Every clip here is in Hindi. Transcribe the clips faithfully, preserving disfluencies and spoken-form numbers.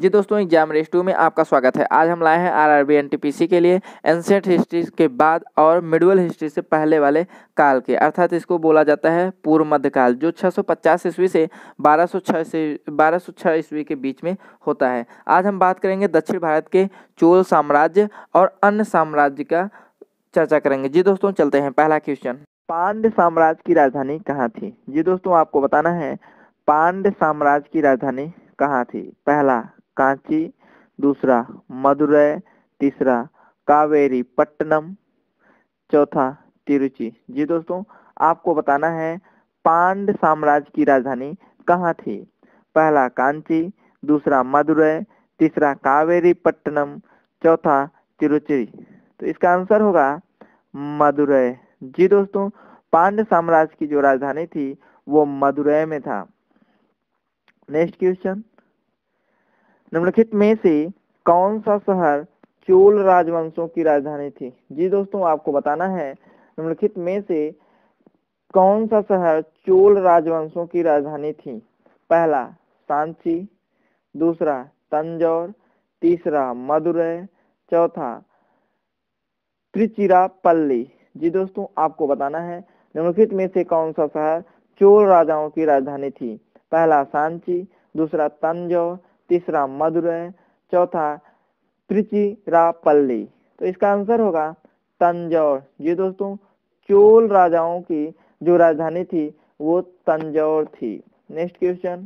जी दोस्तों, एग्जाम रेस टू में आपका स्वागत है। आज हम लाए हैं आरआरबी एनटीपीसी के लिए एंशिएंट हिस्ट्री के बाद और मिडवल हिस्ट्री से पहले वाले काल के, अर्थात इसको बोला जाता है पूर्व मध्यकाल, जो छह सौ पचास ईस्वी से बारह सौ छह से बारह सौ छह ईस्वी के बीच में होता है। आज हम बात करेंगे दक्षिण भारत के चोल साम्राज्य और अन्य साम्राज्य का चर्चा करेंगे। जी दोस्तों, चलते हैं। पहला क्वेश्चन, पांड्य साम्राज्य की राजधानी कहाँ थी? जी दोस्तों, आपको बताना है पांड्य साम्राज्य की राजधानी कहाँ थी। पहला कांची, दूसरा मदुरै, तीसरा कावेरी पट्टनम, चौथा तिरुचि। जी दोस्तों, आपको बताना है पांड्य साम्राज्य की राजधानी कहाँ थी। पहला कांची, दूसरा मदुरै, तीसरा कावेरी पट्टनम, चौथा तिरुचि। तो इसका आंसर होगा मदुरै। जी दोस्तों, पांड्य साम्राज्य की जो राजधानी थी वो मदुरै में था। नेक्स्ट क्वेश्चन, निम्नलिखित में से कौन सा शहर चोल राजवंशों की राजधानी थी? जी दोस्तों, आपको बताना है निम्नलिखित में से कौन सा शहर चोल राजवंशों की राजधानी थी। पहला सांची, दूसरा तंजौर, तीसरा मदुरै, चौथा त्रिचिरापल्ली। जी दोस्तों, आपको बताना है निम्नलिखित में से कौन सा शहर चोल राजाओं की राजधानी थी। पहला सांची, दूसरा तंजौर, तीसरा मदुरै, चौथा त्रिचिरापल्ली। तो इसका आंसर होगा तंजौर। जी दोस्तों, चोल राजाओं की जो राजधानी थी वो तंजौर थी। नेक्स्ट क्वेश्चन,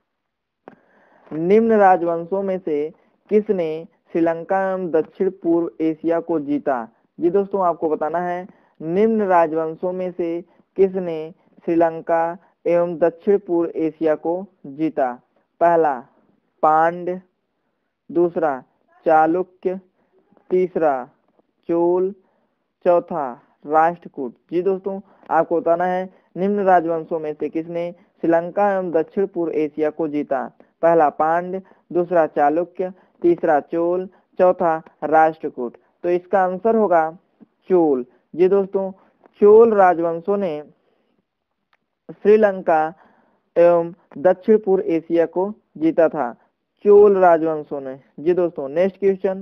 निम्न राजवंशों में से किसने श्रीलंका एवं दक्षिण पूर्व एशिया को जीता? जी दोस्तों, आपको बताना है निम्न राजवंशों में से किसने श्रीलंका एवं दक्षिण पूर्व एशिया को जीता। पहला पांड्य, दूसरा चालुक्य, तीसरा चोल, चौथा राष्ट्रकूट। जी दोस्तों, आपको बताना है निम्न राजवंशों में से किसने श्रीलंका एवं दक्षिण पूर्व एशिया को जीता। पहला पांड्य, दूसरा चालुक्य, तीसरा चोल, चौथा राष्ट्रकूट। तो इसका आंसर होगा चोल। जी दोस्तों, चोल राजवंशों ने श्रीलंका एवं दक्षिण पूर्व एशिया को जीता था, चोल राजवंशों ने। जी दोस्तों, नेक्स्ट क्वेश्चन,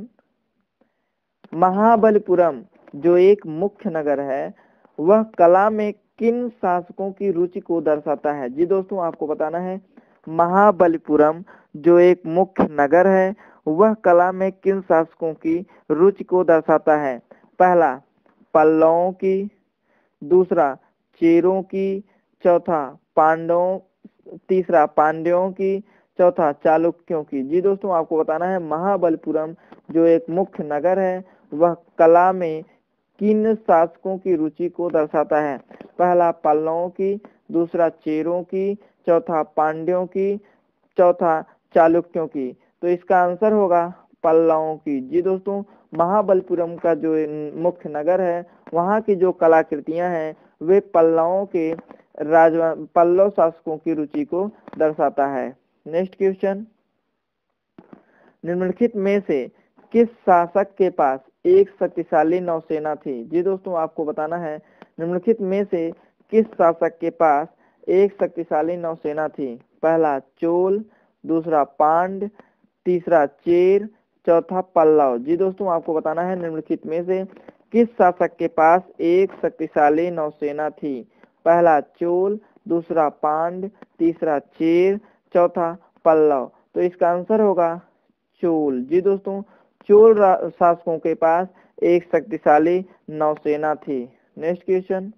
महाबलीपुरम जो एक मुख्य नगर है वह कला में किन शासकों की रुचि को दर्शाता है? जी दोस्तों, आपको बताना है महाबलीपुरम जो एक मुख्य नगर है वह कला में किन शासकों की रुचि को दर्शाता है। पहला पल्लवों की, दूसरा चेरों की, चौथा पांडवों, तीसरा पांड्यों की, चौथा चालुक्यों की। जी दोस्तों, आपको बताना है महाबलीपुरम जो एक मुख्य नगर है वह कला में किन शासकों की रुचि को दर्शाता है। पहला पल्लवों की, दूसरा चेरों की, चौथा पांड्यों की, चौथा चालुक्यों की। तो इसका आंसर होगा पल्लवों की। जी दोस्तों, महाबलीपुरम का जो मुख्य नगर है वहाँ की जो कलाकृतियां हैं वे पल्लवों के राजवा पल्लव शासकों की रुचि को दर्शाता है। नेक्स्ट क्वेश्चन, निम्नलिखित में से किस शासक के पास एक शक्तिशाली नौसेना थी? जी दोस्तों, आपको बताना है निम्नलिखित में से किस शासक के पास एक शक्तिशाली नौसेना थी। पहला चोल, दूसरा पांड्य, तीसरा चेर, चौथा पल्लव। जी दोस्तों, आपको बताना है निम्नलिखित में से किस शासक के पास एक शक्तिशाली नौसेना थी। पहला चोल, दूसरा पांड्य, तीसरा चेर, चौथा पल्लव। तो इसका आंसर होगा चोल। जी दोस्तों, चोल शासकों के पास एक शक्तिशाली नौसेना थी। नेक्स्ट क्वेश्चन,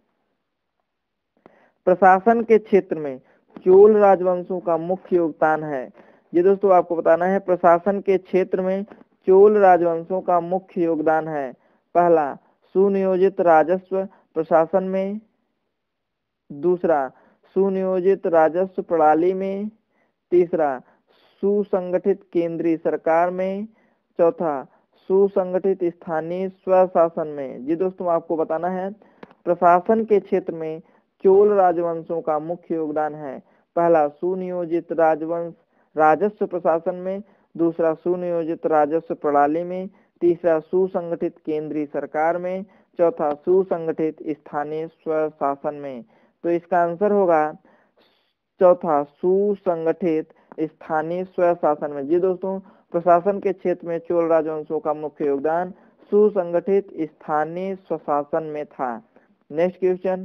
प्रशासन के क्षेत्र में चोल राजवंशों का मुख्य योगदान है। जी दोस्तों, आपको बताना है प्रशासन के क्षेत्र में चोल राजवंशों का मुख्य योगदान है। पहला सुनियोजित राजस्व प्रशासन में, दूसरा सुनियोजित राजस्व प्रणाली में, तीसरा सुसंगठित केंद्रीय सरकार में, चौथा सुसंगठित स्थानीय स्वशासन में। जी दोस्तों, आपको बताना है प्रशासन के क्षेत्र में चोल राजवंशों का मुख्य योगदान है। पहला सुनियोजित राजवंश राजस्व प्रशासन में, दूसरा सुनियोजित राजस्व प्रणाली में, तीसरा सुसंगठित केंद्रीय सरकार में, चौथा सुसंगठित स्थानीय स्वशासन में। तो इसका आंसर होगा चौथा सुसंगठित स्थानीय स्वशासन में। जी दोस्तों, प्रशासन के क्षेत्र में चोल राजवंशों का मुख्य योगदान सुसंगठित स्थानीय स्वशासन में था। नेक्स्ट क्वेश्चन,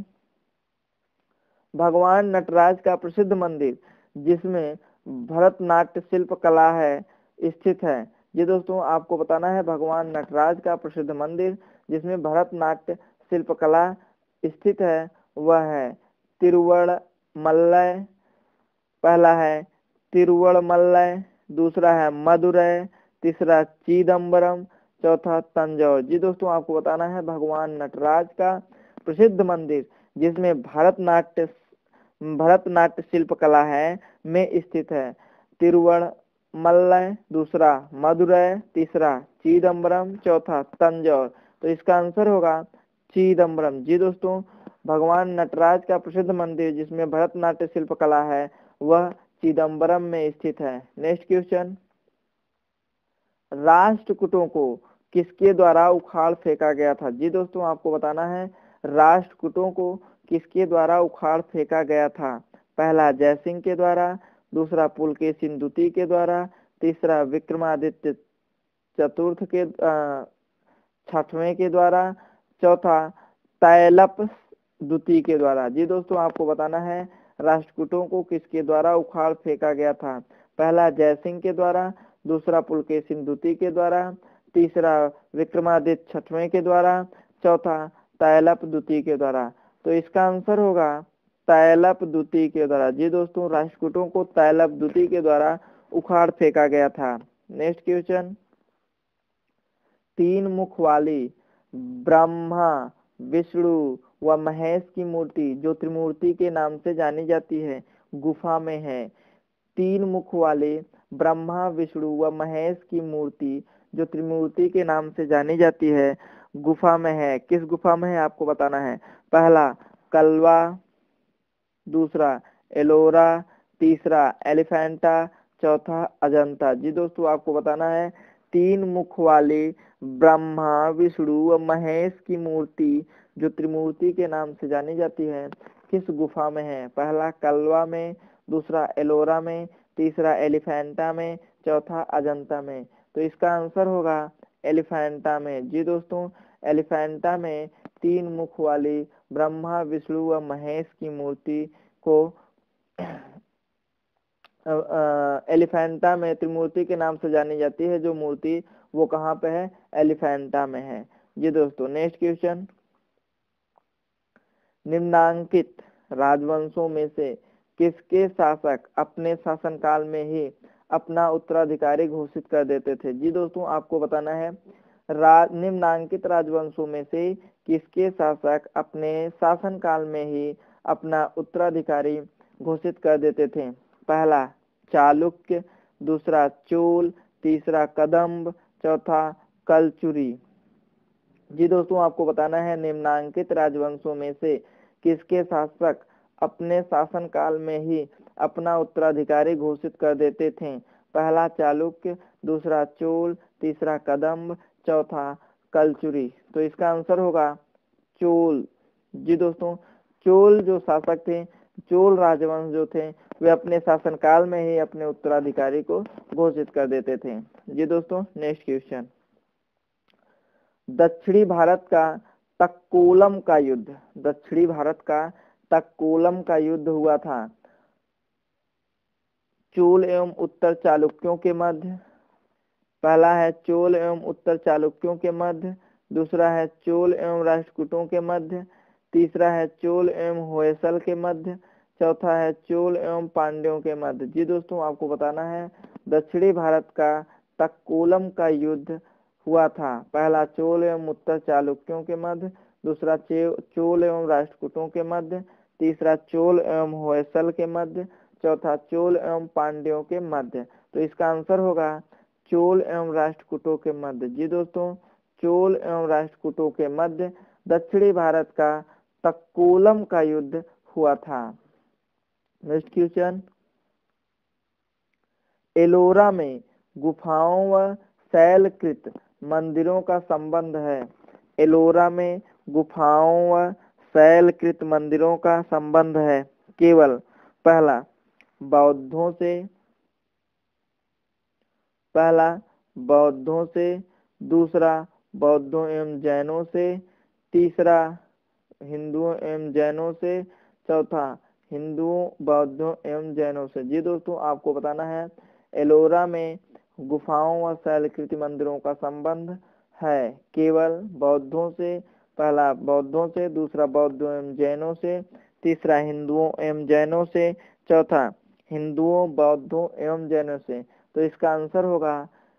भगवान नटराज का प्रसिद्ध मंदिर जिसमें भरतनाट्य शिल्प कला है स्थित है। ये दोस्तों आपको बताना है भगवान नटराज का प्रसिद्ध मंदिर जिसमें भरतनाट्य शिल्प कला स्थित है वह है तिरुवणमलई। पहला है तिरुवणमलई, दूसरा है मदुरै, तीसरा चिदम्बरम, चौथा तंजौर। जी दोस्तों आपको बताना है भगवान नटराज का प्रसिद्ध मंदिर जिसमें भरतनाट्य भरतनाट्य शिल्प कला है में स्थित है तिरुवणमलई, दूसरा मदुरै, तीसरा चिदम्बरम, चौथा तंजौर। तो इसका आंसर होगा चिदम्बरम। जी दोस्तों भगवान नटराज का प्रसिद्ध मंदिर जिसमें भरतनाट्य शिल्प कला है वह चिदम्बरम में स्थित है। नेक्स्ट क्वेश्चन, राष्ट्रकूटों को किसके द्वारा उखाड़ फेंका गया था। जी दोस्तों आपको बताना है राष्ट्रकूटों को किसके द्वारा उखाड़ फेंका गया था। पहला जयसिंह के द्वारा, दूसरा पुलकेशिन द्वितीय के द्वारा, तीसरा विक्रमादित्य चतुर्थ के छठवें के द्वारा, चौथा तैलप द्वितीय के द्वारा। जी दोस्तों आपको बताना है राष्ट्रकूटों को किसके द्वारा उखाड़ फेंका गया था। पहला जयसिंह के द्वारा, दूसरा पुलकेशिन द्वितीय के द्वारा, तीसरा विक्रमादित्य छठवें के द्वारा, चौथा तैलप द्वितीय के द्वारा। तो इसका आंसर होगा तैलप द्वितीय के द्वारा। जी दोस्तों राष्ट्रकूटों को तैलप द्वितीय के द्वारा उखाड़ फेंका गया था। नेक्स्ट क्वेश्चन, तीन मुख वाली ब्रह्मा विष्णु व महेश की मूर्ति जो त्रिमूर्ति के नाम से जानी जाती है गुफा में है। तीन मुख वाले ब्रह्मा विष्णु व महेश की मूर्ति जो त्रिमूर्ति के नाम से जानी जाती है गुफा में है। किस गुफा में है आपको बताना है। पहला कलवा, दूसरा एलोरा, तीसरा एलिफेंटा, चौथा अजंता। जी दोस्तों आपको बताना है तीन मुख वाली ब्रह्मा विष्णु व महेश की मूर्ति जो त्रिमूर्ति के नाम से जानी जाती है किस गुफा में है। पहला कलवा में, दूसरा एलोरा में, तीसरा एलिफेंटा में, चौथा अजंता में। तो इसका आंसर होगा एलिफेंटा में। जी दोस्तों एलिफेंटा में तीन मुख वाली ब्रह्मा विष्णु व महेश की मूर्ति को एलिफेंटा में त्रिमूर्ति के नाम से जानी जाती है। जो मूर्ति वो कहाँ पे है, एलिफेंटा में है। जी दोस्तों नेक्स्ट क्वेश्चन, निम्नांकित राजवंशों में से किसके शासक अपने शासनकाल में ही अपना उत्तराधिकारी घोषित कर देते थे। जी दोस्तों आपको बताना है राज निम्नांकित राजवंशों में से किसके शासक अपने शासनकाल में ही अपना उत्तराधिकारी घोषित कर देते थे। पहला चालुक्य, दूसरा चोल, तीसरा कदम्ब, चौथा कलचुरी। जी दोस्तों आपको बताना है निम्नांकित राजवंशों में से किसके शासक अपने शासनकाल में ही अपना उत्तराधिकारी घोषित कर देते थे। पहला चालुक्य, दूसरा चोल, तीसरा कदम्ब, चौथा कलचुरी। तो इसका आंसर होगा चोल। जी दोस्तों चोल जो शासक थे, चोल राजवंश जो थे वे अपने शासनकाल में ही अपने उत्तराधिकारी को घोषित कर देते थे। जी दोस्तों नेक्स्ट क्वेश्चन, दक्षिणी भारत का तक्कोलम का युद्ध दक्षिणी भारत का तक्कोलम का युद्ध हुआ था चोल एवं उत्तर चालुक्यों के मध्य। पहला है चोल एवं उत्तर चालुक्यों के मध्य, दूसरा है चोल एवं राष्ट्रकूटों के मध्य, तीसरा है चोल एवं होयसल के मध्य, चौथा है चोल एवं पांड्यों के मध्य। जी दोस्तों आपको बताना है दक्षिणी भारत का तक्कोलम का युद्ध हुआ था। पहला चोल एवं उत्तर चालुक्यों के मध्य, दूसरा चोल एवं राष्ट्रकूटों के मध्य, तीसरा चोल एवं होयसल के मध्य, चौथा चोल एवं पांड्यों के मध्य। तो इसका आंसर होगा चोल एवं राष्ट्रकूटों के मध्य। जी दोस्तों चोल एवं राष्ट्रकूटों के मध्य दक्षिणी भारत का तक्कोलम का युद्ध हुआ था। नेक्स्ट क्वेश्चन, एलोरा में गुफाओं व शैलकृत मंदिरों का संबंध है। एलोरा में गुफाओं व शैलकृत मंदिरों का संबंध है केवल पहला बौद्धों से, पहला बौद्धों से, दूसरा बौद्धों एवं जैनों से, तीसरा हिंदुओं एवं जैनों से, चौथा हिंदुओं बौद्धों एवं जैनों से। जी दोस्तों, आपको बताना है एलोरा में गुफाओं व शैलकृति मंदिरों का संबंध है केवल बौद्धों से। पहला बौद्धों से, दूसरा बौद्धों एवं जैनों से, तीसरा हिंदुओं एवं जैनों से, चौथा हिंदुओं बौद्धों एवं जैनों से। तो इसका आंसर होगा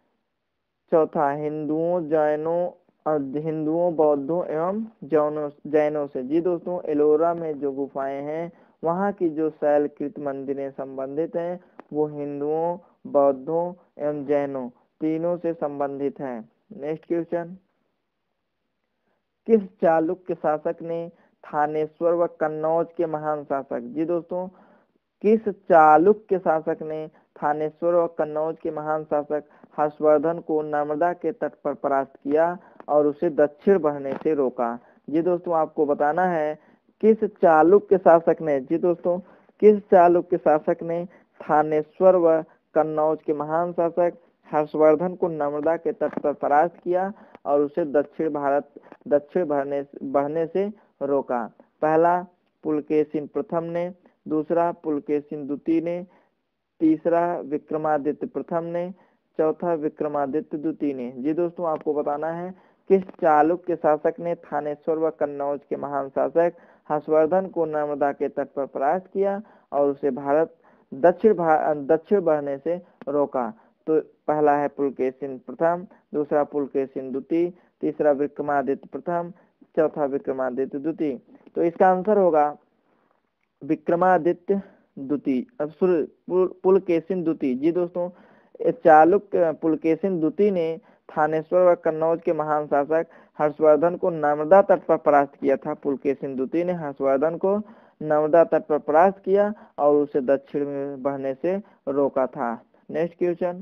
चौथा हिंदुओं जैनों हिंदुओं बौद्धों एवं जैनों जैनों से। जी दोस्तों, एलोरा में जो गुफाएं हैं वहाँ की जो शैलकृत मंदिरें संबंधित हैं वो हिंदुओं बौद्धों एवं जैनों तीनों से संबंधित है। नेक्स्ट क्वेश्चन, किस चालुक्य शासक ने थानेश्वर व कन्नौज के महान शासक। जी दोस्तों, किस चालुक्य शासक ने थानेश्वर व कन्नौज के महान शासक हर्षवर्धन को नर्मदा के तट पर परास्त किया और उसे दक्षिण बढ़ने से रोका। जी दोस्तों, आपको बताना है किस चालुक्य शासक ने जी दोस्तों किस चालुक्य शासक ने थानेश्वर व कन्नौज के महान शासक हर्षवर्धन को नर्मदा के तट पर परास्त किया और उसे दक्षिण भारत दक्षिण बढ़ने बढ़ने से रोका। पहला पुलकेशिन प्रथम ने, दूसरा पुलकेशिन द्वितीय ने, तीसरा विक्रमादित्य प्रथम ने, चौथा विक्रमादित्य द्वितीय ने। जी दोस्तों, आपको बताना है किस चालुक्य शासक ने थानेश्वर व कन्नौज के महान शासक हर्षवर्धन को नर्मदा के तट पर परास्त किया और उसे भारत दक्षिण दक्षिण बढ़ने से रोका। तो पहला है पुलकेशिन प्रथम, दूसरा पुलकेशिन द्वितीय, तीसरा विक्रमादित्य प्रथम, चौथा विक्रमादित्य द्वितीय। तो इसका आंसर होगा विक्रमादित्य द्वितीय, पुलकेशिन द्वितीय। जी दोस्तों, चालुक्य पुलकेशिन द्वितीय ने थानेश्वर व कन्नौज के महान शासक हर्षवर्धन को नर्मदा तट पर परास्त किया था। पुलकेशिन द्वितीय ने हर्षवर्धन को नर्मदा तट पर परास्त किया और उसे दक्षिण में बढ़ने से रोका था। नेक्स्ट क्वेश्चन,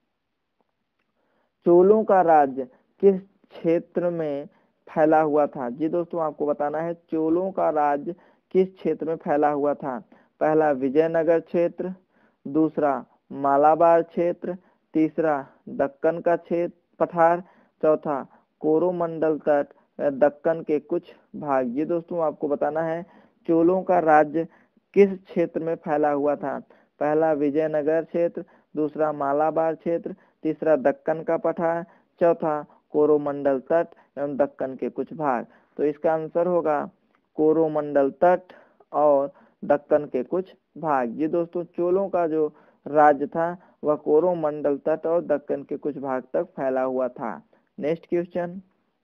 चोलों का राज्य किस क्षेत्र में फैला हुआ था। जी दोस्तों, आपको बताना है चोलों का राज्य किस क्षेत्र में फैला हुआ था। पहला विजयनगर क्षेत्र, दूसरा मालाबार क्षेत्र, तीसरा दक्कन का क्षेत्र पठार, चौथा कोरोमंडल तट दक्कन के कुछ भाग। ये दोस्तों, आपको बताना है चोलों का राज्य किस क्षेत्र में फैला हुआ था। पहला विजयनगर क्षेत्र, दूसरा मालाबार क्षेत्र, तीसरा दक्कन का पठार, चौथा कोरोमंडल तट एवं दक्कन के कुछ भाग। तो इसका आंसर होगा कोरोमंडल तट और दक्कन के कुछ भाग। ये दोस्तों, चोलों का जो राज्य था वह कोरोमंडल तट और दक्कन के कुछ भाग तक फैला हुआ था। नेक्स्ट क्वेश्चन,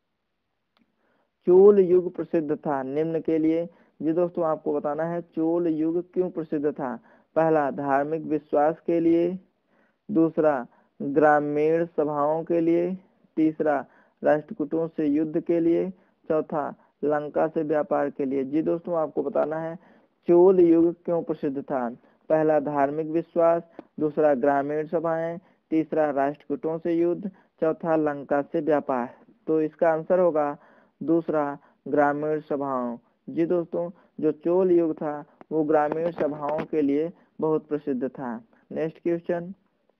चोल युग प्रसिद्ध था निम्न के लिए। जी दोस्तों, आपको बताना है चोल युग क्यों प्रसिद्ध था। पहला धार्मिक विश्वास के लिए, दूसरा ग्रामीण सभाओं के लिए, तीसरा राष्ट्रकूटों से युद्ध के लिए, चौथा लंका से व्यापार के लिए। जी दोस्तों, आपको बताना है चोल युग क्यों प्रसिद्ध था। पहला धार्मिक विश्वास, दूसरा ग्रामीण सभाएं, तीसरा राष्ट्रकूटों से युद्ध, चौथा लंका से व्यापार। तो इसका आंसर होगा दूसरा ग्रामीण सभाओं। जी दोस्तों, जो चोल युग था वो ग्रामीण सभाओं के लिए बहुत प्रसिद्ध था। नेक्स्ट क्वेश्चन,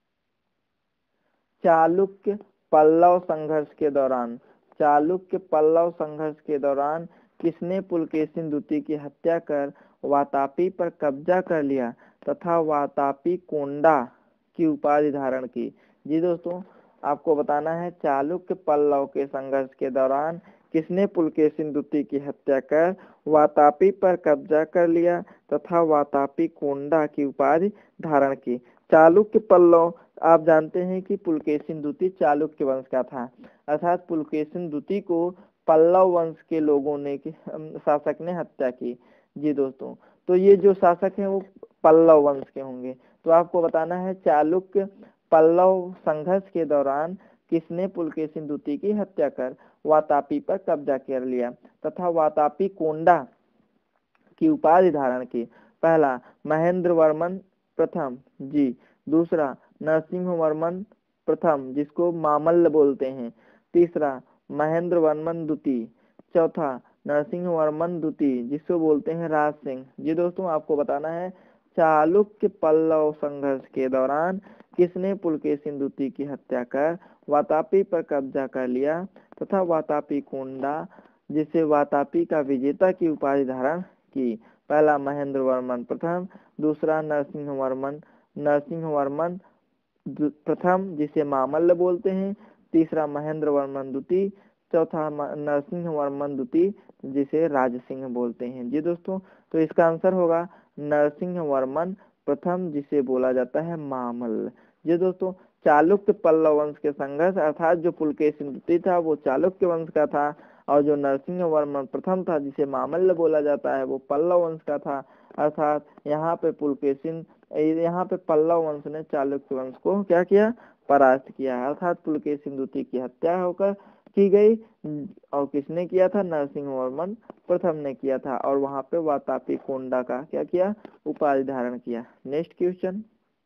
चालुक्य पल्लव संघर्ष के दौरान चालुक्य पल्लव संघर्ष के दौरान किसने पुलकेशिन द्वितीय की हत्या कर वातापी पर कब्जा कर लिया तथा वातापी कोंडा की उपाधि धारण की। जी दोस्तों, आपको बताना है चालुक्य पल्लव के संघर्ष के दौरान किसने पुलकेशिन द्वितीय की हत्या कर वातापी पर कब्जा कर लिया तथा वातापी कोंडा की उपाधि धारण की। चालुक्य पल्लव, आप जानते हैं कि पुलकेशिन द्वितीय चालुक्य वंश का था, अर्थात पुलकेशिन द्वितीय को पल्लव वंश के लोगों ने शासक ने हत्या की। जी दोस्तों, तो ये जो शासक हैं वो पल्लव वंश के होंगे। तो आपको बताना है चालुक्य पल्लव संघर्ष के दौरान किसने पुलकेशिन द्वितीय की हत्या कर वातापी पर कब्जा कर लिया तथा वातापी कोंडा की उपाधि धारण की। पहला महेंद्र वर्मन प्रथम, जी, दूसरा नरसिंह वर्मन प्रथम जिसको मामल्ल बोलते हैं, तीसरा महेंद्र वर्मन द्वितीय, चौथा नरसिंह वर्मन द्वितीय जिसको बोलते हैं राज सिंह। जी दोस्तों, आपको बताना है चालुक्य पल्लव संघर्ष के दौरान किसने पुलकेशिन द्वितीय की हत्या कर वातापी पर कब्जा कर लिया तथा वातापी कोंडा जिसे वातापी का विजेता की उपाधि धारण की? पहला महेंद्र वर्मन प्रथम, दूसरा नरसिंह वर्मन नरसिंह वर्मन प्रथम जिसे मामल्ल बोलते हैं, तीसरा महेंद्र वर्मन द्वितीय, चौथा नरसिंह वर्मन द्वितीय जिसे राजसिंह बोलते हैं। जी दोस्तों, तो इसका आंसर होगा नरसिंह वर्मन प्रथम जिसे बोला जाता है मामल्ल। जी दोस्तों, चालुक्य पल्लव वंश के संघर्ष अर्थात जो पुलकेशिन द्वितीय था वो चालुक्य वंश का था और जो नरसिंह वर्मन प्रथम था जिसे मामल्ल बोला जाता है वो पल्लव वंश का था। अर्थात यहाँ पे पुलकेशिन यहाँ पे पल्लव वंश ने चालुक्य वंश को क्या किया? परास्त किया। अर्थात पुलकेशिन द्वितीय की हत्या होकर की गई और किसने किया था? नरसिंह वर्मन प्रथम ने किया था और वहां पे वातापी कोंडा का क्या किया? उपाधि धारण किया। नेक्स्ट क्वेश्चन,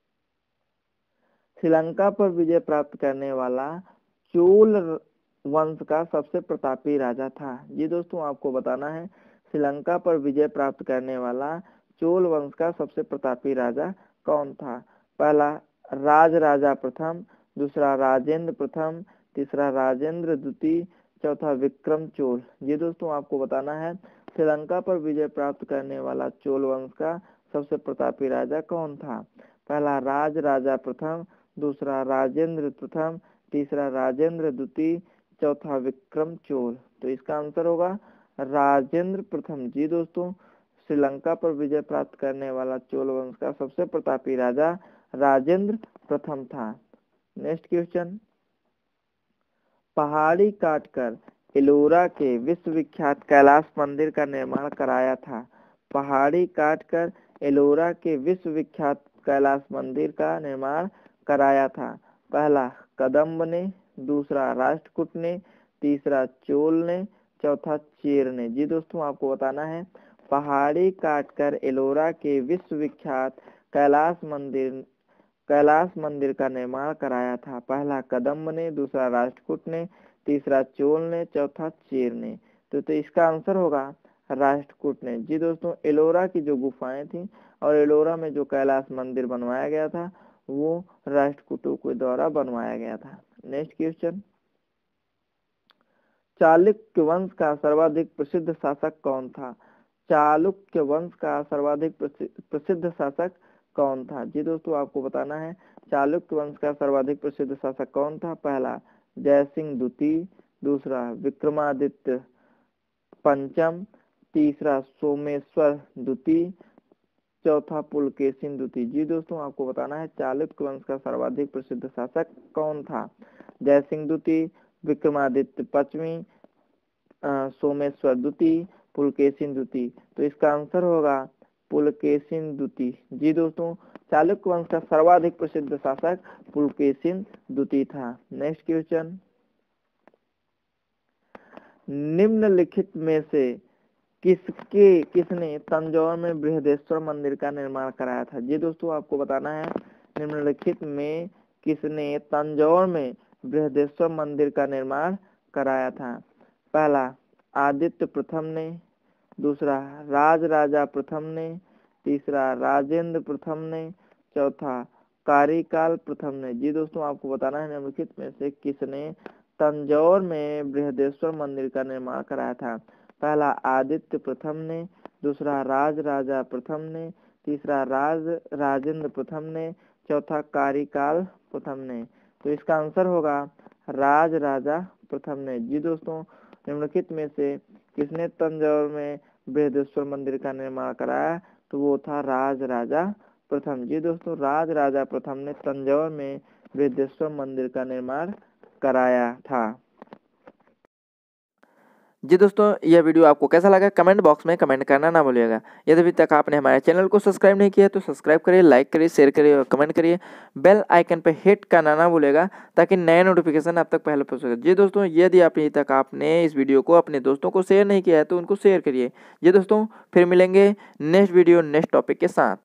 श्रीलंका पर विजय प्राप्त करने वाला चोल वंश का सबसे प्रतापी राजा था। जी दोस्तों, आपको बताना है श्रीलंका पर विजय प्राप्त करने वाला चोल वंश का सबसे प्रतापी राजा कौन था? पहला राज राजा प्रथम, दूसरा राजेंद्र प्रथम, तीसरा राजेंद्र द्वितीय, चौथा विक्रम चोल। ये दोस्तों आपको बताना है श्रीलंका पर विजय प्राप्त करने वाला चोल वंश का सबसे प्रतापी राजा कौन था? पहला राज राजा प्रथम, दूसरा राजेंद्र प्रथम, तीसरा राजेंद्र द्वितीय, चौथा विक्रम चोल। तो इसका आंसर होगा राजेंद्र प्रथम। जी दोस्तों, श्रीलंका पर विजय प्राप्त करने वाला चोल वंश का सबसे प्रतापी राजा राजेंद्र प्रथम था। नेक्स्ट क्वेश्चन, पहाड़ी काटकर एलोरा के विश्वविख्यात कैलाश मंदिर का निर्माण कराया था। पहाड़ी काटकर एलोरा के विश्वविख्यात कैलाश मंदिर का निर्माण कराया था। पहला कदम्ब ने, दूसरा राष्ट्रकूट ने, तीसरा चोल ने, चौथा चेर ने। जी दोस्तों, आपको बताना है पहाड़ी काटकर एलोरा के विश्वविख्यात कैलाश मंदिर कैलाश मंदिर का निर्माण कराया था। पहला कदम्ब ने, दूसरा राष्ट्रकूट ने, तीसरा चोल ने, चौथा चेर ने। तो, तो इसका आंसर होगा राष्ट्रकूट ने। जी दोस्तों, एलोरा की जो गुफाएं थी और एलोरा में जो कैलाश मंदिर बनवाया गया था वो राष्ट्रकूटों के द्वारा बनवाया गया था। नेक्स्ट क्वेश्चन, चालुक्य वंश का सर्वाधिक प्रसिद्ध शासक कौन था? चालुक्य वंश का सर्वाधिक प्रसिद्ध शासक कौन था? जी दोस्तों, आपको बताना है चालुक्य वंश का सर्वाधिक प्रसिद्ध शासक कौन था? पहला जयसिंह द्वितीय, दूसरा विक्रमादित्य पंचम, तीसरा सोमेश्वर द्वितीय, चौथा पुलकेशिन द्वितीय। जी दोस्तों, आपको बताना है चालुक्य वंश का सर्वाधिक प्रसिद्ध शासक कौन था? जयसिंह द्वितीय, विक्रमादित्य पश्चिमी, सोमेश्वर द्वितीय, पुलकेशिन द्वितीय। तो इसका आंसर होगा पुलकेशिन द्वितीय। जी दोस्तों, चालुक्य वंश का सर्वाधिक प्रसिद्ध शासक पुलकेशिन द्वितीय था। नेक्स्ट क्वेश्चन, निम्नलिखित में से किसके किसने तंजौर में बृहदेश्वर मंदिर का निर्माण कराया था? जी दोस्तों, आपको बताना है निम्नलिखित में किसने तंजौर में बृहदेश्वर मंदिर का निर्माण कराया था? पहला आदित्य प्रथम ने, दूसरा राज राजा प्रथम ने, तीसरा राजेंद्र प्रथम ने, चौथा कारिकाल प्रथम ने। जी दोस्तों, आपको बताना है निम्नलिखित में से किसने तंजौर में बृहदेश्वर मंदिर का निर्माण कराया था? पहला आदित्य प्रथम ने, दूसरा राज राजा प्रथम ने, तीसरा राज राजेंद्र प्रथम ने, चौथा कारिकाल प्रथम ने। तो इसका आंसर होगा राज राजा प्रथम ने। जी दोस्तों, निम्नलिखित में से किसने तंजौर में बृहदेश्वर मंदिर का निर्माण कराया? तो वो था राज राजा प्रथम। जी दोस्तों, राज राजा प्रथम ने तंजौर में बृहदेश्वर मंदिर का निर्माण कराया था। जी दोस्तों, यह वीडियो आपको कैसा लगा कमेंट बॉक्स में कमेंट करना ना भूलिएगा। यदि अभी तक आपने हमारे चैनल को सब्सक्राइब नहीं किया तो सब्सक्राइब करिए, लाइक करिए, शेयर करिए और कमेंट करिए। बेल आइकन पर हिट करना ना भूलिएगा ताकि नए नोटिफिकेशन आप तक पहले पहुंच सके। जी दोस्तों, यदि आप अभी तक आपने इस वीडियो को अपने दोस्तों को शेयर नहीं किया है तो उनको शेयर करिए। जी दोस्तों, फिर मिलेंगे नेक्स्ट वीडियो नेक्स्ट टॉपिक के साथ।